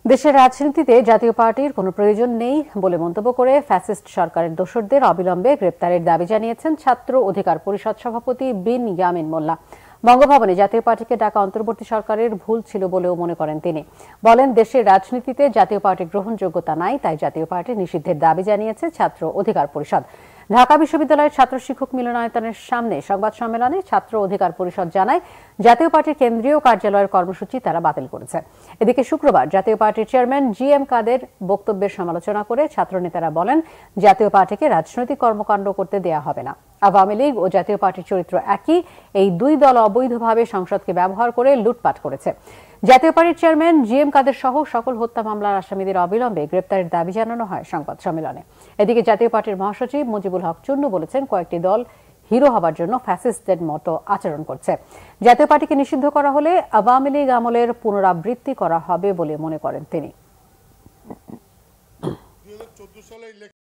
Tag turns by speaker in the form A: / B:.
A: দেশের রাজনীতিতে জাতীয় পার্টির কোনো প্রয়োজন নেই বলে মন্তব্য করে ফ্যাসিস্ট সরকারের দোসরদের অবিলম্বে গ্রেপ্তারের দাবি জানিয়েছেন ছাত্র অধিকার পরিষদ সভাপতি বিন ইয়ামিন মোল্লা। বঙ্গভবনে জাতীয় পার্টিকে ডাকা অন্তর্বর্তী সরকারের ভুল ছিল বলেও মনে করেন তিনি। বলেন, দেশের রাজনীতিতে জাতীয় পার্টির গ্রহণযোগ্যতা নাই, তাই জাতীয় পার্টি নিষিদ্ধের দাবি জানিয়েছে ছাত্র অধিকার পরিষদ। ঢাকা বিশ্ববিদ্যালয়ের ছাত্র শিক্ষক মিলনায়তনের সামনে সংবাদ সম্মেলনে ছাত্র অধিকার পরিষদ জানায়, জাতীয় পার্টির কেন্দ্রীয় কার্যালয়ের কর্মসূচি তারা বাতিল করেছে। এদিকে শুক্রবার জাতীয় পার্টির চেয়ারম্যান GM কাদের বক্তব্যের সমালোচনা করে ছাত্রনেতারা বলেন, জাতীয় পার্টিকে রাজনৈতিক কর্মকাণ্ড করতে দেয়া হবে না। আওয়ামী লীগ ও জাতীয় পার্টির চরিত্র একই, এই দুই দল অবৈধভাবে সংসদকে ব্যবহার করে লুটপাট করেছে। জাতীয় পার্টির চেয়ারম্যান GM কাদের সহ সকল হত্যা মামলার আসামিদের অবিলম্বে গ্রেপ্তারের দাবি জানানো হয় সংবাদ সম্মেলনে। এদিকে জাতীয় পার্টির মহাসচিব মুজিবুল হক চুন্নু বলেছেন, কয়েকটি দল হিরো হবার জন্য ফ্যাসিস্টদের মতো আচরণ করছে। জাতীয় পার্টিকে নিষিদ্ধ করা হলে আওয়ামী লীগ আমলের পুনরাবৃত্তি করা হবে বলে মনে করেন তিনি।